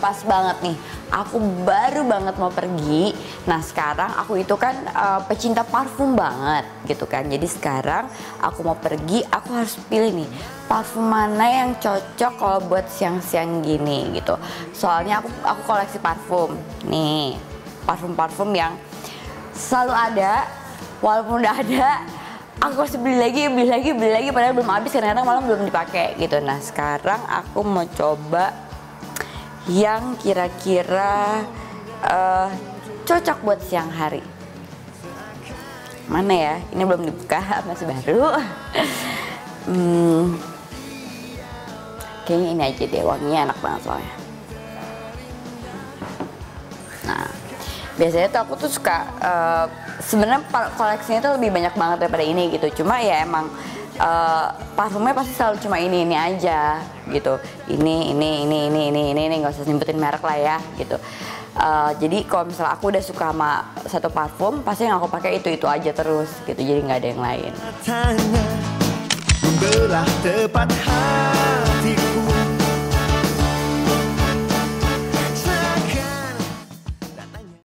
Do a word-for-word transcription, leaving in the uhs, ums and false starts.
pas banget nih. Aku baru banget mau pergi. Nah sekarang aku itu kan uh, pecinta parfum banget gitu kan. Jadi sekarang aku mau pergi, aku harus pilih nih parfum mana yang cocok kalau buat siang-siang gini gitu. Soalnya aku aku koleksi parfum. Nih, parfum-parfum yang selalu ada, walaupun udah ada aku harus beli lagi, beli lagi, beli lagi, padahal belum habis, kadang-kadang malam belum dipakai gitu. Nah sekarang aku mau coba yang kira-kira uh, cocok buat siang hari. Mana ya? Ini belum dibuka, masih baru. hmm, Kayaknya ini aja deh, wanginya enak banget soalnya. Nah, biasanya tuh aku tuh suka uh, sebenarnya koleksinya tuh lebih banyak banget daripada ini gitu. Cuma ya emang uh, parfumnya pasti selalu cuma ini ini aja gitu. Ini ini ini ini ini ini ini nggak usah nyebutin merek lah ya gitu. Uh, jadi kalau misalnya aku udah suka sama satu parfum, pasti yang aku pakai itu itu aja terus gitu. Jadi nggak ada yang lain.